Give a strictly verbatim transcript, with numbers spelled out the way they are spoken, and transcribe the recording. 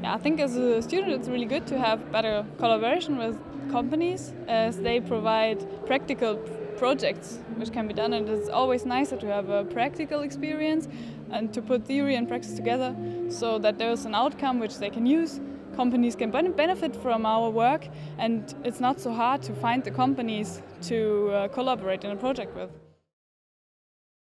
Yeah, I think as a student it's really good to have better collaboration with companies as they provide practical projects which can be done, and it's always nicer to have a practical experience and to put theory and practice together so that there's an outcome which they can use. Companies can benefit from our work, and it's not so hard to find the companies to uh, collaborate in a project with.